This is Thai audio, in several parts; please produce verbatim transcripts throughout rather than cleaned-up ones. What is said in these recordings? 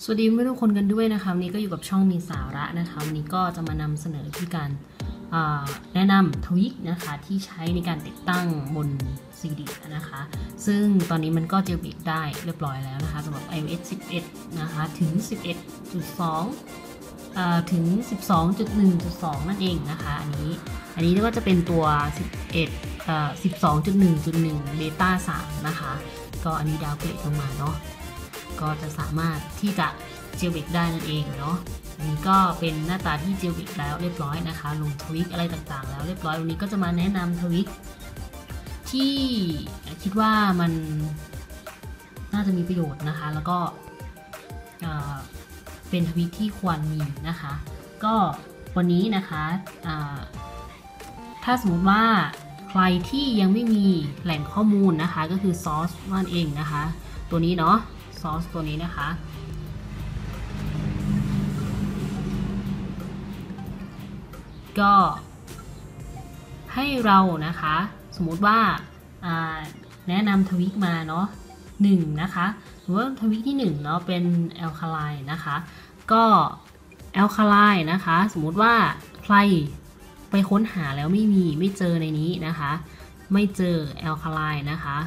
สวัสดีทุกคนกันด้วยนะคะวันนี้ก็อยู่กับช่องมีสาระนะคะวันนี้ก็จะมานำเสนอที่การแนะนำทวิคนะคะที่ใช้ในการติดตั้งบน ซี ดี นะคะซึ่งตอนนี้มันก็เจลเบรกได้เรียบร้อยแล้วนะคะสำหรับ ไอ โอ เอส สิบเอ็ดนะคะถึง สิบเอ็ดจุดสอง ถึง สิบสองจุดหนึ่งจุดสอง นั่นเองนะคะอันนี้อันนี้ก็จะเป็นตัว สิบเอ็ด สิบสองจุดหนึ่งจุดหนึ่ง เบต้า สาม นะคะก็อันนี้ดาวเกรดลงมาเนาะก็จะสามารถที่จะเจลเบรกได้นั่นเองเนาะอันนี้ก็เป็นหน้าตาที่เจลเบรกแล้วเรียบร้อยนะคะลงทวิคอะไรต่างๆแล้วเรียบร้อยวันนี้ก็จะมาแนะนำทวิคที่คิดว่ามันน่าจะมีประโยชน์นะคะแล้วก็เป็นทวิคที่ควรมีนะคะก็วันนี้นะคะถ้าสมมติว่าใครที่ยังไม่มีแหล่งข้อมูลนะคะก็คือ source นั่นเองนะคะตัวนี้เนาะ source ตัวนี้นะคะก็ให้เรานะคะสมมุติว่าแนะนำทวิคมาเนาะหนึ่งนะคะหรือว่าทวิคที่หนึ่งเนาะเป็นแอลคาไลน์นะคะก็แอลคาไลน์นะคะสมมุติว่าใครไปค้นหาแล้วไม่มีไม่เจอในนี้นะคะไม่เจอแอลคาไลน์นะคะ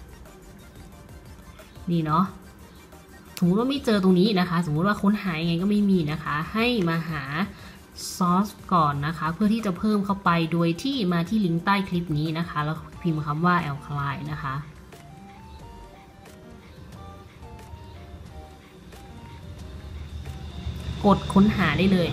นี่เนาะสมมติว่าไม่เจอตรงนี้นะคะสมมุติว่าค้นหายังไงก็ไม่มีนะคะให้มาหาซอสก่อนนะคะเพื่อที่จะเพิ่มเข้าไปโดยที่มาที่ลิงก์ใต้คลิปนี้นะคะแล้วพิมพ์คำว่าแอลคาไลน์นะคะกดค้นหาได้เลย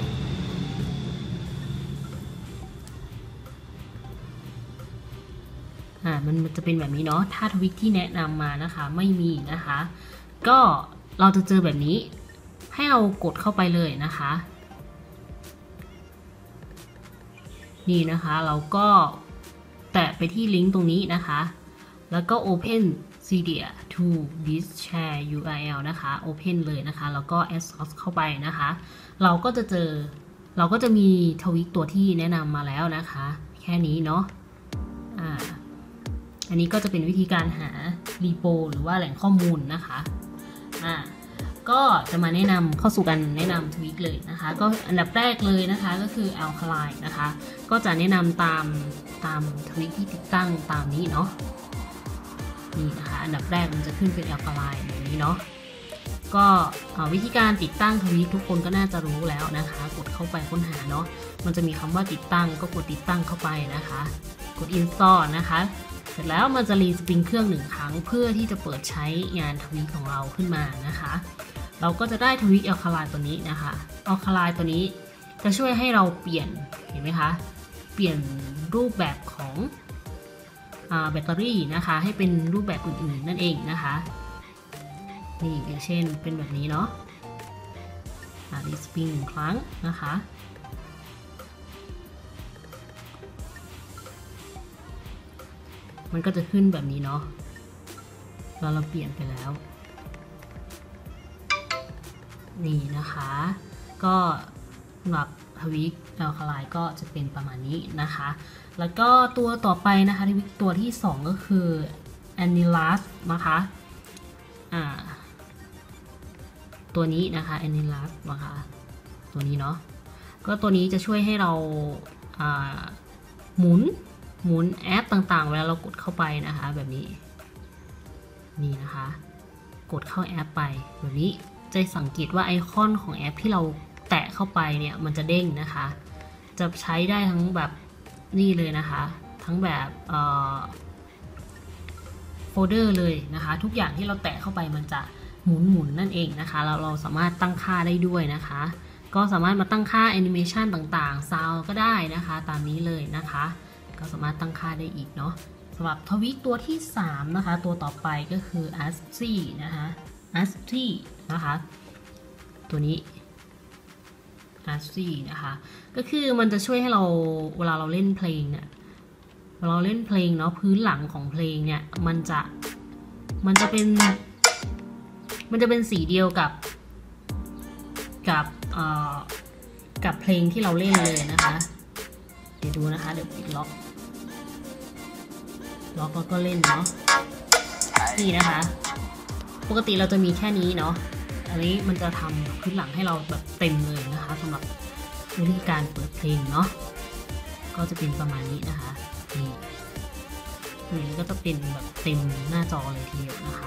อ่ามันจะเป็นแบบนี้เนาะถ้าทวิคที่แนะนำมานะคะไม่มีนะคะก็เราจะเจอแบบนี้ให้เอากดเข้าไปเลยนะคะนี่นะคะเราก็แตะไปที่ลิงก์ตรงนี้นะคะแล้วก็ Open ซี ดี to this share ยู อาร์ แอล นะคะ Open เลยนะคะแล้วก็ add source เข้าไปนะคะเราก็จะเจอเราก็จะมีทวิคตัวที่แนะนำมาแล้วนะคะแค่นี้เนาะอ่าอันนี้ก็จะเป็นวิธีการหา repo หรือว่าแหล่งข้อมูลนะคะอ่าก็จะมาแนะนำเข้าสู่การแนะนำทวิคเลยนะคะก็อันดับแรกเลยนะคะก็คือ Alkaline นะคะก็จะแนะนำตามตามทวิคที่ติดตั้งตามนี้เนาะนี่นะคะอันดับแรกมันจะขึ้นเป็น Alkaline แบบนี้เนาะก็วิธีการติดตั้งทวิคทุกคนก็น่าจะรู้แล้วนะคะกดเข้าไปค้นหาเนาะมันจะมีคำว่าติดตั้งก็กดติดตั้งเข้าไปนะคะกด install นะคะเสร็จแล้วมันจะรีสปริงเครื่องหนึ่งครั้งเพื่อที่จะเปิดใช้งานทวิคของเราขึ้นมานะคะเราก็จะได้ทวิคแอลคาไลน์ตัวนี้นะคะแอลคาไลน์ตัวนี้จะช่วยให้เราเปลี่ยนเห็นไหมคะเปลี่ยนรูปแบบของแบตเตอรี่นะคะให้เป็นรูปแบบอื่นๆนั่นเองนะคะนี่อย่างเช่นเป็นแบบนี้เนาะรีสปริงหนึ่งครั้งนะคะมันก็จะขึ้นแบบนี้เนาะเราเราเปลี่ยนไปแล้วนี่นะคะก็สำหรับทวิคแอลคาไลน์ก็จะเป็นประมาณนี้นะคะแล้วก็ตัวต่อไปนะคะทวิคตัวที่สองก็คือ Anilus นะคะอ่าตัวนี้นะคะ Anilus นะคะตัวนี้เนาะก็ตัวนี้จะช่วยให้เราอ่าหมุนหมุนแอปต่างๆเวลาเรากดเข้าไปนะคะแบบนี้นี่นะคะกดเข้าแอปไปแบบนี้จะสังเกตว่าไอคอนของแอปที่เราแตะเข้าไปเนี่ยมันจะเด้งนะคะจะใช้ได้ทั้งแบบนี่เลยนะคะทั้งแบบโฟลเดอร์เลยนะคะทุกอย่างที่เราแตะเข้าไปมันจะหมุนหมุนนั่นเองนะคะเราเราสามารถตั้งค่าได้ด้วยนะคะก็สามารถมาตั้งค่าแอนิเมชันต่างๆซาวก็ได้นะคะตามนี้เลยนะคะก็สามารถตั้งค่าได้อีกเนาะสำหรับทวิคตัวที่สามนะคะตัวต่อไปก็คือ a s c i i นะคะ a s c i i นะคะตัวนี้ a s c i i นะคะก็คือมันจะช่วยให้เราเวลาเราเล่นเพลงเนี่ยเวลาเราเล่นเพลงเนาะพื้นหลังของเพลงเนี่ยมันจะมันจะเป็นมันจะเป็นสีเดียวกับกับเอ่อกับเพลงที่เราเล่นเลยนะคะเดี๋ยวดูนะคะเดี๋ยวปิดล็อกล็อกแล้วก็เล่นเนาะนี่นะคะปกติเราจะมีแค่นี้เนาะ ออันนี้มันจะทำพื้นหลังให้เราแบบเต็มเลยนะคะสำหรับวิธีการเปิดเพลงเนาะก็จะเป็นประมาณนี้นะคะนี่นี่ก็จะเป็นแบบเต็มหน้าจอเลยทีเดียวนะคะ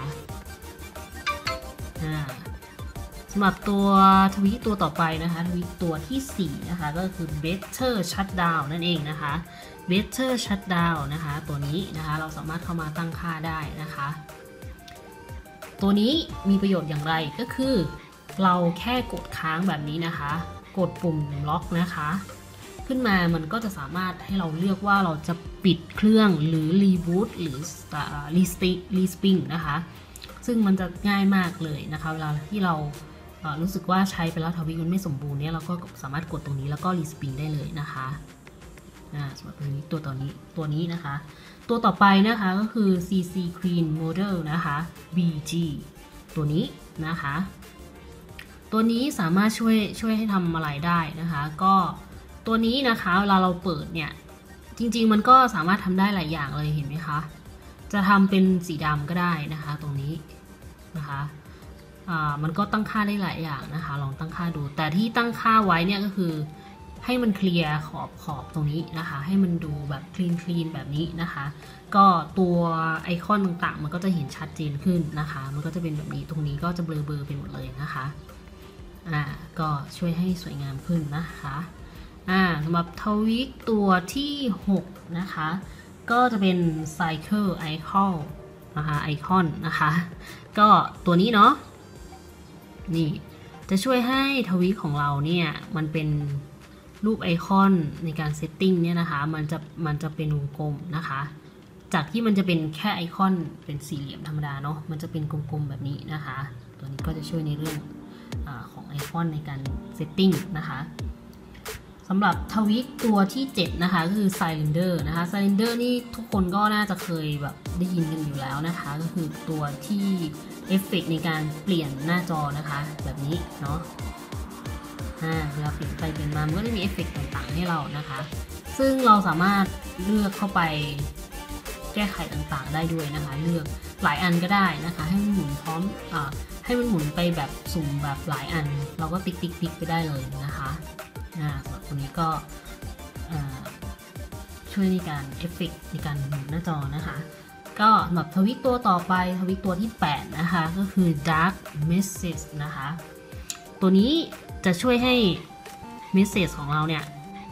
อ่าสำหรับตัวทวิตตัวต่อไปนะคะทวิตตัวที่สี่นะคะก็คือ Better Shutdown นั่นเองนะคะ Better Shutdown นะคะตัวนี้นะคะเราสามารถเข้ามาตั้งค่าได้นะคะตัวนี้มีประโยชน์อย่างไรก็คือเราแค่กดค้างแบบนี้นะคะกดปุ่มล็อกนะคะขึ้นมามันก็จะสามารถให้เราเลือกว่าเราจะปิดเครื่องหรือรีบูตหรือรีสติรีสปริงนะคะซึ่งมันจะง่ายมากเลยนะคะเวลาที่เรารู้สึกว่าใช้ไปแล้วทวิตมันไม่สมบูรณ์เนี่ยเราก็สามารถกดตรงนี้แล้วก็รีสปริงได้เลยนะคะอ่าสำหรับตัวนี้ตัวต่อนี้ตัวนี้นะคะตัวต่อไปนะคะก็คือ ซี ซี Clean Model นะคะ บี จี ตัวนี้นะคะตัวนี้สามารถช่วยช่วยให้ทำอะไรได้นะคะก็ตัวนี้นะคะเวลาเราเปิดเนี่ยจริงๆมันก็สามารถทำได้หลายอย่างเลยเห็นไหมคะจะทำเป็นสีดำก็ได้นะคะตรงนี้นะคะอ่ามันก็ตั้งค่าได้หลายอย่างนะคะลองตั้งค่าดูแต่ที่ตั้งค่าไว้เนี่ยก็คือให้มันเคลียร์ขอบขอบตรงนี้นะคะให้มันดูแบบคลีนคลีนแบบนี้นะคะก็ตัวไอคอนต่างๆมันก็จะเห็นชัดเจนขึ้นนะคะมันก็จะเป็นแบบนี้ตรงนี้ก็จะเบลอเบลอไปหมดเลยนะคะอ่าก็ช่วยให้สวยงามขึ้นนะคะอ่าสำหรับทวิตตัวที่หกนะคะก็จะเป็น Cycle Icon นะคะไอคอนนะคะก็ตัวนี้เนาะนี่จะช่วยให้ทวิตของเราเนี่ยมันเป็นรูปไอคอนในการเซตติ้งเนี่ยนะคะมันจะมันจะเป็นวงกลมนะคะจากที่มันจะเป็นแค่ไอคอนเป็นสี่เหลี่ยมธรรมดาเนาะมันจะเป็นกลมๆแบบนี้นะคะตัวนี้ก็จะช่วยในเรื่องอ่าของไอคอนในการเซตติ้งนะคะสำหรับทวิตตัวที่เจ็ดนะคะก็คือ Cylinder นะคะ Cylinder นี่ทุกคนก็น่าจะเคยแบบได้ยินกันอยู่แล้วนะคะก็คือตัวที่เอฟเฟกต์ในการเปลี่ยนหน้าจอนะคะแบบนี้เนาะอ่าเวลาเปลี่ยนไปเปลี่ยนมามันก็จะมีเอฟเฟกต์ต่างๆให้เรานะคะซึ่งเราสามารถเลือกเข้าไปแก้ไขต่างๆได้ด้วยนะคะเลือกหลายอันก็ได้นะคะให้มันหมุนพร้อมอ่าให้มันหมุนไปแบบสุ่มแบบหลายอันเราก็ติ๊กติ๊กติ๊กไปได้เลยนะคะอ่าสำหรับตัวนี้ก็ช่วยในการเอฟเฟกต์ในการหมุนหน้าจอนะคะก็สำหรับทวิตตัวต่อไปทวิตตัวที่แปดนะคะก็คือ Dark Message นะคะตัวนี้จะช่วยให้ Message ของเราเนี่ย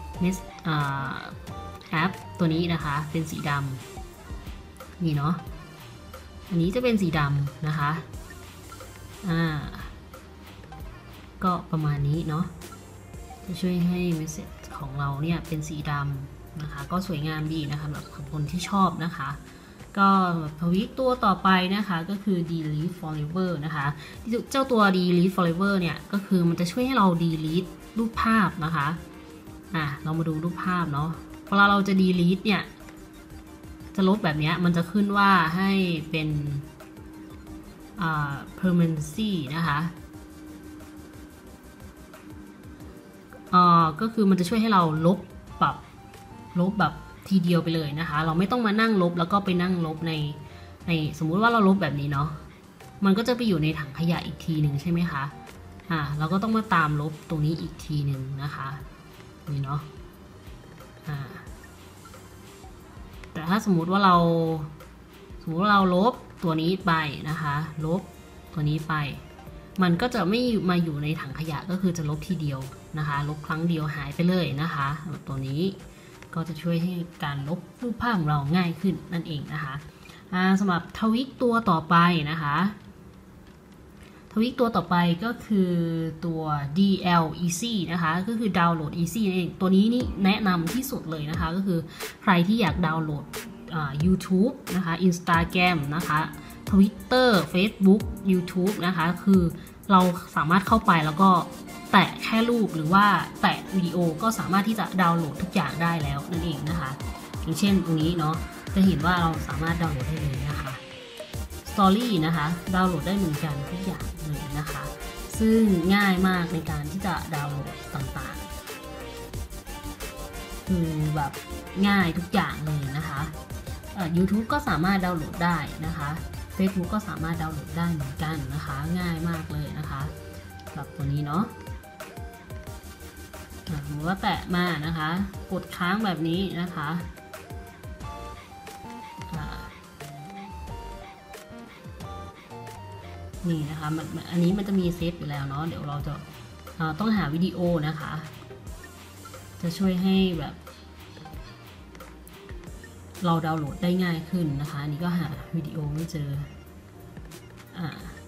แอปตัวนี้นะคะเป็นสีดำนี่เนาะอันนี้จะเป็นสีดำนะคะอ่าก็ประมาณนี้เนาะจะช่วยให้เมสเสจของเราเนี่ยเป็นสีดำนะคะก็สวยงามดีนะคะสำหรับคนที่ชอบนะคะก็ทวิตตัวต่อไปนะคะก็คือ delete forever นะคะเจ้าตัว delete forever เนี่ยก็คือมันจะช่วยให้เรา delete รูปภาพนะคะอ่ะเรามาดูรูปภาพเนาะเวลาเราจะ delete เนี่ยจะลบแบบนี้มันจะขึ้นว่าให้เป็นอ่า permanency นะคะอ่าก็คือมันจะช่วยให้เราลบปรับลบแบบทีเดียวไปเลยนะคะเราไม่ต้องมานั่งลบแล้วก็ไปนั่งลบในในสมมุติว่าเราลบแบบนี้เนาะมันก็จะไปอยู่ในถังขยะอีกทีหนึ่งใช่ไหมคะอ่าเราก็ต้องมาตามลบตรงนี้อีกทีหนึ่งนะคะนี่เนาะอ่าแต่ถ้าสมมุติว่าเราสมมุติว่าเราลบตัวนี้ไปนะคะลบตัวนี้ไปมันก็จะไม่มาอยู่ในถังขยะก็คือจะลบทีเดียวนะคะลบครั้งเดียวหายไปเลยนะคะแบบตัวนี้ก็จะช่วยให้การลบรูปภาพของเราง่ายขึ้นนั่นเองนะคะสำหรับทวิตตัวต่อไปนะคะทวิตตัวต่อไปก็คือตัว ดี แอล Easy นะคะก็คือ Download Easy นั่นเองตัวนี้นี่แนะนำที่สุดเลยนะคะก็คือใครที่อยากดาวน์โหลด YouTube นะคะ Instagram นะคะ Twitter Facebook YouTube นะคะคือเราสามารถเข้าไปแล้วก็แตะแค่รูปหรือว่าแตะวิดีโอก็สามารถที่จะดาวน์โหลดทุกอย่างได้แล้วนั่นเองนะคะอย่างเช่นตรงนี้เนาะจะเห็นว่าเราสามารถดาวน์โหลดได้เลยนะคะ Story นะคะดาวน์โหลดได้เหมือนกันทุกอย่างเลยนะคะซึ่งง่ายมากในการที่จะดาวน์โหลดต่างๆคือแบบง่ายทุกอย่างเลยนะคะเอ่อ YouTube ก็สามารถดาวน์โหลดได้นะคะ Facebook ก็สามารถดาวน์โหลดได้เหมือนกันนะคะง่ายมากเลยนะคะแบบตัวนี้เนาะหรือว่าแตะมานะคะกดค้างแบบนี้นะคะนี่นะคะมันอันนี้มันจะมีเซฟอยู่แล้วเนาะเดี๋ยวเราจะต้องหาวิดีโอนะคะจะช่วยให้แบบเราดาวน์โหลดได้ง่ายขึ้นนะคะอันนี้ก็หาวิดีโอไม่เจออ่า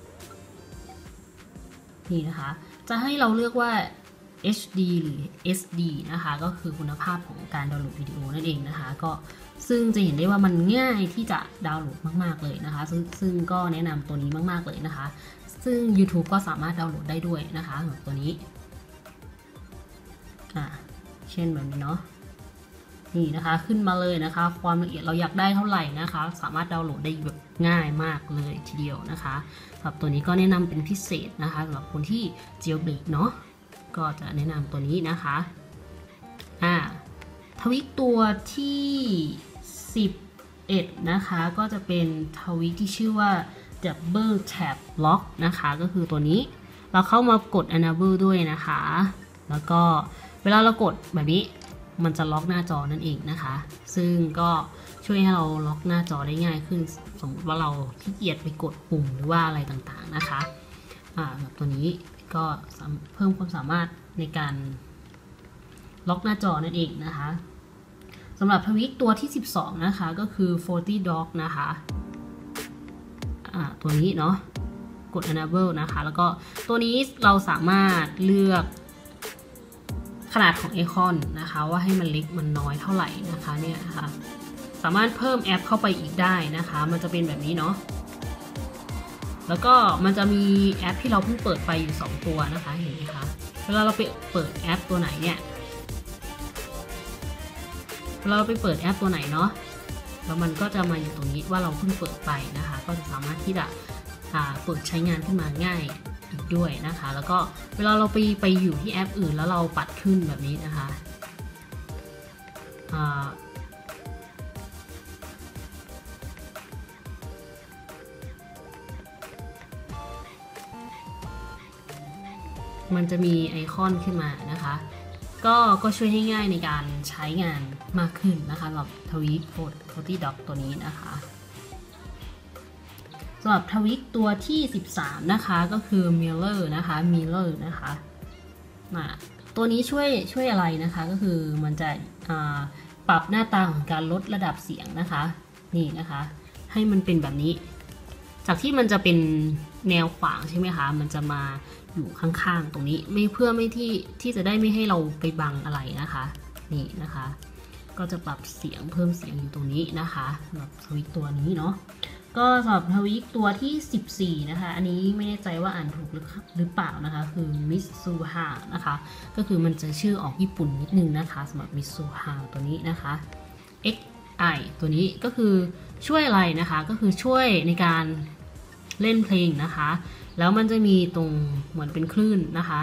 นี่นะคะจะให้เราเลือกว่า เอช ดี หรือ เอส ดี นะคะก็คือคุณภาพของการดาวน์โหลดวิดีโอนั่นเองนะคะก็ซึ่งจะเห็นได้ว่ามันง่ายที่จะดาวน์โหลดมากๆเลยนะคะซึ่งซึ่งก็แนะนำตัวนี้มากๆเลยนะคะซึ่ง YouTube ก็สามารถดาวน์โหลดได้ด้วยนะคะแบบตัวนี้อ่าเช่นแบบนี้เนาะนี่นะคะขึ้นมาเลยนะคะความละเอียดเราอยากได้เท่าไหร่นะคะสามารถดาวน์โหลดได้แบบง่ายมากเลยทีเดียวนะคะสำหรับตัวนี้ก็แนะนำเป็นพิเศษนะคะสำหรับคนที่ jailbreak เนาะก็จะแนะนำตัวนี้นะคะอ่าทวิกตัวที่สิบเอ็ดนะคะก็จะเป็นทวิกที่ชื่อว่า double tap lock นะคะก็คือตัวนี้เราเข้ามากด enable ด้วยนะคะแล้วก็เวลาเรากดแบบนี้มันจะล็อกหน้าจอนั่นเองนะคะซึ่งก็ช่วยให้เราล็อกหน้าจอได้ง่ายขึ้นสมมติว่าเราขี้เกียจไปกดปุ่มหรือว่าอะไรต่างๆนะคะอ่าแบบตัวนี้ก็เพิ่มความสามารถในการล็อกหน้าจอนั่นเองนะคะสำหรับทวิกตัวที่สิบสองนะคะก็คือสี่สิบ dock นะคะอ่าตัวนี้เนาะกด enable นะคะแล้วก็ตัวนี้เราสามารถเลือกขนาดของไอคอนนะคะว่าให้มันเล็กมันน้อยเท่าไหร่นะคะเนี่ยนะคะสามารถเพิ่มแอปเข้าไปอีกได้นะคะมันจะเป็นแบบนี้เนาะแล้วก็มันจะมีแอปที่เราเพิ่งเปิดไปอยู่สองตัวนะคะเห็นไหมคะเวลาเราไปเปิดแอปตัวไหนเนี่ยเวลาเราไปเปิดแอปตัวไหนเนาะแล้วมันก็จะมาอยู่ตรงนี้ว่าเราเพิ่งเปิดไปนะคะก็จะสามารถที่จะเปิดใช้งานขึ้นมาง่ายอีกด้วยนะคะแล้วก็เวลาเราไปไปอยู่ที่แอปอื่นแล้วเราปัดขึ้นแบบนี้นะคะมันจะมีไอคอนขึ้นมานะคะก็ก็ช่วยให้ง่ายในการใช้งานมากขึ้นนะคะสำหรับทวิกสี่สิบ dock ตัวนี้นะคะสำหรับทวิกตัวที่สิบสามนะคะก็คือ mirror นะคะ mirror นะคะตัวนี้ช่วยช่วยอะไรนะคะก็คือมันจะปรับหน้าตาของการลดระดับเสียงนะคะนี่นะคะให้มันเป็นแบบนี้จากที่มันจะเป็นแนวขวางใช่ไหมคะมันจะมาอยู่ข้างๆตรงนี้ไม่เพื่อไม่ที่ที่จะได้ไม่ให้เราไปบังอะไรนะคะนี่นะคะก็จะปรับเสียงเพิ่มเสียงอยู่ตรงนี้นะคะสำหรับทวิกตัวนี้เนาะก็สำหรับทวิกตัวที่สิบสี่นะคะอันนี้ไม่แน่ใจว่าอ่านถูกหรือเปล่านะคะคือมิซูฮานะคะก็คือมันจะชื่อออกญี่ปุ่นนิดนึงนะคะสำหรับมิซูฮาตัวนี้นะคะ เอ็กซ์ ไอ ตัวนี้ก็คือช่วยอะไรนะคะก็คือช่วยในการเล่นเพลงนะคะแล้วมันจะมีตรงเหมือนเป็นคลื่นนะคะ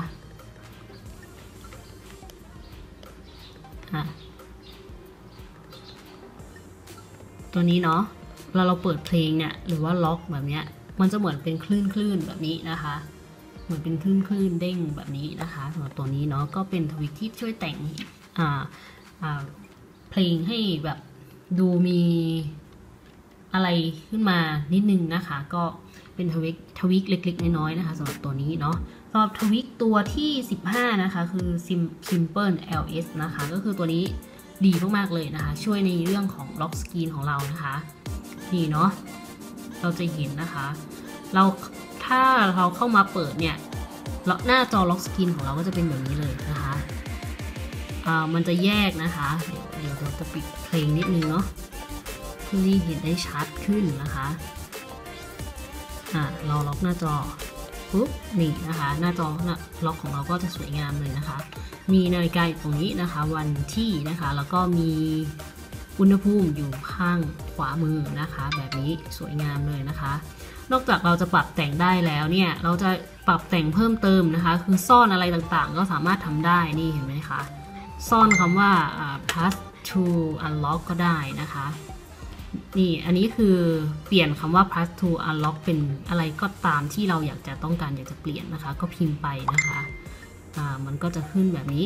ตัวนี้เนาะเวลาเราเปิดเพลงเนี่ยหรือว่าล็อกแบบนี้มันจะเหมือนเป็นคลื่นคลื่นแบบนี้นะคะเหมือนเป็นคลื่นคลื่นเด้งแบบนี้นะคะสำหรับตัวนี้เนาะก็เป็นทวิกที่ช่วยแต่งอ่าอ่าเพลงให้แบบดูมีอะไรขึ้นมานิดนึงนะคะก็เป็นทวิกทวิกเล็กๆน้อยๆนะคะสำหรับตัวนี้เนาะสำหรับทวิกตัวที่สิบห้านะคะคือ Simple แอล เอส นะคะก็คือตัวนี้ดีมากๆเลยนะคะช่วยในเรื่องของล็อกสกรีนของเรานะคะนี่เนาะเราจะเห็นนะคะเราถ้าเราเข้ามาเปิดเนี่ยหน้าจอล็อกสกรีนของเราก็จะเป็นแบบนี้เลยนะคะอ่ามันจะแยกนะคะเดี๋ยวเราจะปิดเพลงนิดนึงเนาะเพื่อที่เห็นได้ชัดขึ้นนะคะอ่าเราล็อกหน้าจอปุ๊บนี่นะคะหน้าจอล็อกของเราก็จะสวยงามเลยนะคะมีนาฬิกาอยู่ตรงนี้นะคะวันที่นะคะแล้วก็มีอุณหภูมิอยู่ข้างขวามือนะคะแบบนี้สวยงามเลยนะคะนอกจากเราจะปรับแต่งได้แล้วเนี่ยเราจะปรับแต่งเพิ่มเติมนะคะคือซ่อนอะไรต่างๆก็สามารถทำได้นี่เห็นไหมคะซ่อนคำว่า plus to unlock ก็ได้นะคะนี่อันนี้คือเปลี่ยนคำว่า plus to unlock เป็นอะไรก็ตามที่เราอยากจะต้องการอยากจะเปลี่ยนนะคะก็พิมพ์ไปนะคะอ่ามันก็จะขึ้นแบบนี้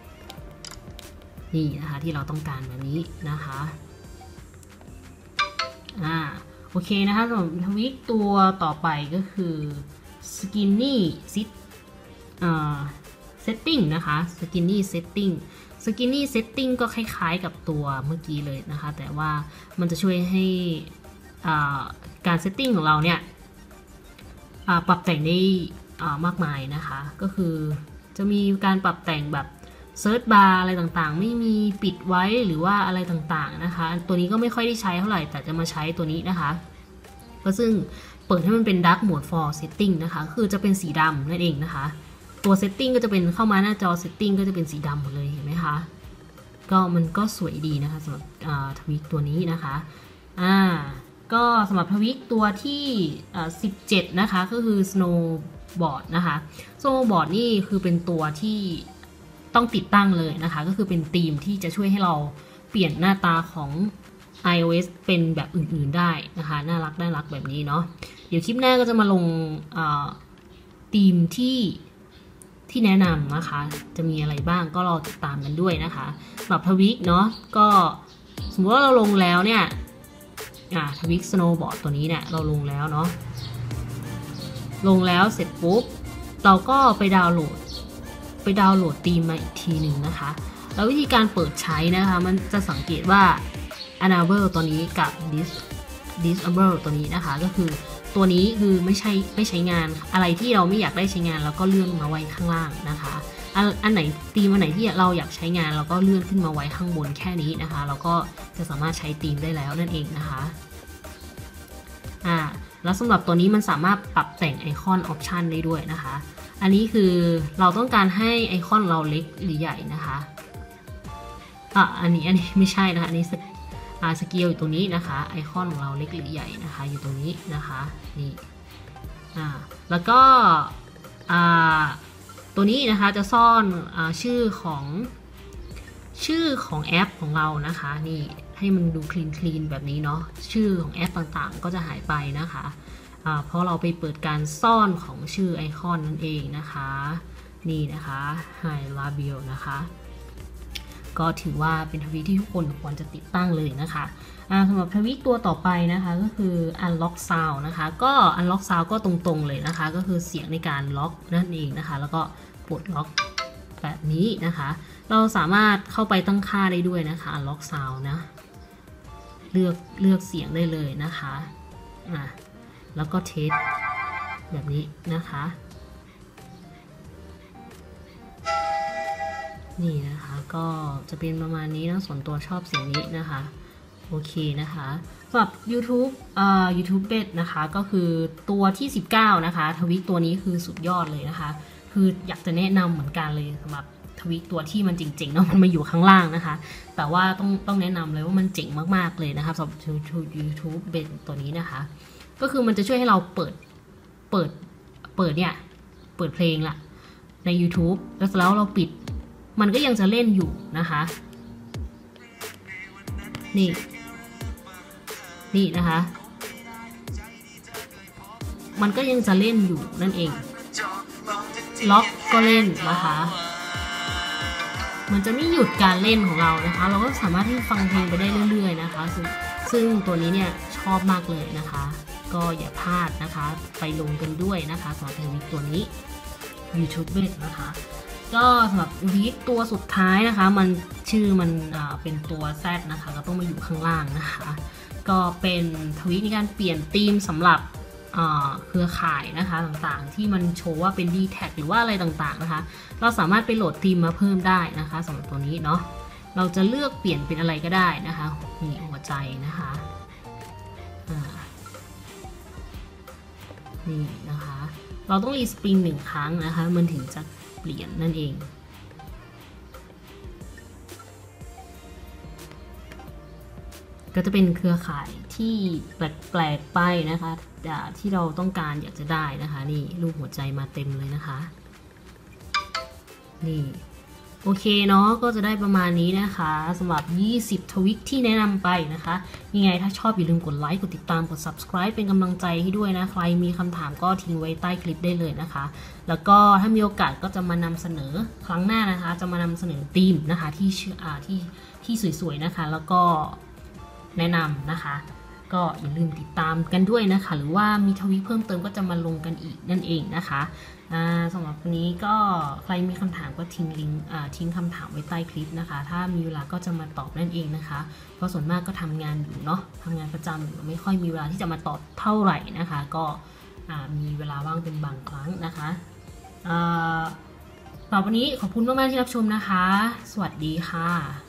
นี่นะคะที่เราต้องการแบบนี้นะคะอ่าโอเคนะคะสำหรับทวิตตัวต่อไปก็คือ skinny sit อ่า setting นะคะ skinny setting skinny setting ก็คล้ายๆกับตัวเมื่อกี้เลยนะคะแต่ว่ามันจะช่วยให้การ setting ของเราเนี่ยปรับแต่งได้มากมายนะคะก็คือจะมีการปรับแต่งแบบเซิร์ชบาร์อะไรต่างๆไม่มีปิดไว้หรือว่าอะไรต่างๆนะคะตัวนี้ก็ไม่ค่อยได้ใช้เท่าไหร่แต่จะมาใช้ตัวนี้นะคะก็ซึ่งเปิดให้มันเป็น dark mode for setting นะคะคือจะเป็นสีดำนั่นเองนะคะตัว setting ก็จะเป็นเข้ามาหน้าจอ setting ก็จะเป็นสีดำหมดเลยเห็นไหมคะก็มันก็สวยดีนะคะสำหรับทวิกตัวนี้นะคะอ่าก็สำหรับทวิกตัวที่สิบเจ็ดนะคะก็คือ snowboard นะคะ snowboard นี่คือเป็นตัวที่ต้องติดตั้งเลยนะคะก็คือเป็นธีมที่จะช่วยให้เราเปลี่ยนหน้าตาของ iOS เป็นแบบอื่นๆได้นะคะน่ารักน่ารักแบบนี้เนาะเดี๋ยวคลิปหน้าก็จะมาลงธีมที่ที่แนะนำนะคะจะมีอะไรบ้างก็รอติดตามกันด้วยนะคะสำหรับทวิกเนาะก็สมมติว่าเราลงแล้วเนี่ยอ่าทวิกสโนว์บอร์ดตัวนี้เนี่ยเราลงแล้วเนาะลงแล้วเสร็จปุ๊บเราก็ไปดาวน์โหลดไปดาวน์โหลดธีมมาอีกทีหนึ่งนะคะแล้ววิธีการเปิดใช้นะคะมันจะสังเกตว่า enable ตัวนี้กับ dis disable ตัวนี้นะคะก็คือตัวนี้คือไม่ใช่ไม่ใช้งานอะไรที่เราไม่อยากได้ใช้งานแล้วก็เลื่อนมาไว้ข้างล่างนะคะอันอันไหนธีมอันไหนที่เราอยากใช้งานเราก็เลื่อนขึ้นมาไว้ข้างบนแค่นี้นะคะเราก็จะสามารถใช้ธีมได้แล้วนั่นเองนะคะอ่าแล้วสำหรับตัวนี้มันสามารถปรับแต่งไอคอนออปชันได้ด้วยนะคะอันนี้คือเราต้องการให้ไอคอนเราเล็กหรือใหญ่นะคะอ่ะอันนี้อันนี้ไม่ใช่นะคะอันนี้อ่าสเกลอยู่ตรงนี้นะคะไอคอนของเราเล็กหรือใหญ่นะคะอยู่ตรงนี้นะคะนี่อ่าแล้วก็อ่าตัวนี้นะคะจะซ่อนอ่าชื่อของชื่อของแอปของเรานะคะนี่ให้มันดูคลีนคลีนแบบนี้เนาะชื่อของแอปต่างๆก็จะหายไปนะคะอ่าเพราะเราไปเปิดการซ่อนของชื่อไอคอนนั่นเองนะคะนี่นะคะ High Label นะคะก็ถือว่าเป็นทวิตที่ทุกคนควรจะติดตั้งเลยนะคะสำหรับทวิตตัวต่อไปนะคะก็คือ unlock sound นะคะก็ unlock sound ก็ตรงๆเลยนะคะก็คือเสียงในการล็อกนั่นเองนะคะแล้วก็ปลดล็อกแบบนี้นะคะเราสามารถเข้าไปตั้งค่าได้ด้วยนะคะ unlock sound นะเลือกเลือกเสียงได้เลยนะคะอ่ะแล้วก็เทสแบบนี้นะคะนี่นะคะก็จะเป็นประมาณนี้นะส่วนตัวชอบเสียงนี้นะคะโอเคนะคะสำหรับ YouTube อ่า YouTube Bet นะคะก็คือตัวที่สิบเก้านะคะทวิตตัวนี้คือสุดยอดเลยนะคะคืออยากจะแนะนำเหมือนกันเลยสำหรับทวิตตัวที่มันเจ๋งๆเนาะมันมาอยู่ข้างล่างนะคะแต่ว่าต้องต้องแนะนำเลยว่ามันเจ๋งมากๆเลยนะคะสำหรับ YouTube Bet ตัวนี้นะคะก็คือมันจะช่วยให้เราเปิดเปิดเปิดเนี่ยเปิดเพลงละใน YouTube แล้วแล้วเราปิดมันก็ยังจะเล่นอยู่นะคะนี่นี่นะคะมันก็ยังจะเล่นอยู่นั่นเองล็อกก็เล่นนะคะมันจะไม่หยุดการเล่นของเรานะคะเราก็สามารถที่ฟังเพลงไปได้เรื่อยๆนะคะซึ่งซึ่งตัวนี้เนี่ยชอบมากเลยนะคะก็อย่าพลาดนะคะไปลงกันด้วยนะคะสำหรับทวิตตัวนี้ YouTube นะคะก็สำหรับวีคตัวสุดท้ายนะคะมันชื่อมันเป็นตัว Z นะคะก็ต้องมาอยู่ข้างล่างนะคะก็เป็นทวิตในการเปลี่ยนธีมสำหรับเครือข่ายนะคะต่างๆที่มันโชว์ว่าเป็น ดี แท็ก หรือว่าอะไรต่างๆนะคะเราสามารถไปโหลดธีมมาเพิ่มได้นะคะสำหรับตัวนี้เนาะเราจะเลือกเปลี่ยนเป็นอะไรก็ได้นะคะมีหัวใจนะคะนี่นะคะเราต้องรีสปริงหนึ่งครั้งนะคะมันถึงจะเปลี่ยนนั่นเองก็จะเป็นเครือข่ายที่แปลกๆไปนะคะที่เราต้องการอยากจะได้นะคะนี่รูปหัวใจมาเต็มเลยนะคะนี่โอเคเนาะก็จะได้ประมาณนี้นะคะสำหรับยี่สิบทวิคที่แนะนำไปนะคะยังไงถ้าชอบอย่าลืมกดไลค์กดติดตามกด ซับสไครบ์ เป็นกำลังใจให้ด้วยนะใครมีคำถามก็ทิ้งไว้ใต้คลิปได้เลยนะคะแล้วก็ถ้ามีโอกาสก็จะมานำเสนอครั้งหน้านะคะจะมานำเสนอธีมนะคะที่ชื่ออ่าที่ที่สวยๆนะคะแล้วก็แนะนำนะคะก็อย่าลืมติดตามกันด้วยนะคะหรือว่ามีทวิคเพิ่มเติมก็จะมาลงกันอีกนั่นเองนะคะสำหรับวันนี้ก็ใครมีคำถามก็ทิ้งลิงก์ทิ้งคำถามไว้ใต้คลิปนะคะถ้ามีเวลาก็จะมาตอบนั่นเองนะคะเพราะส่วนมากก็ทำงานอยู่เนาะทำงานประจำอยู่ไม่ค่อยมีเวลาที่จะมาตอบเท่าไหร่นะคะก็มีเวลาว่างเป็นบางครั้งนะคะสำหรับวันนี้ขอบคุณมากๆที่รับชมนะคะสวัสดีค่ะ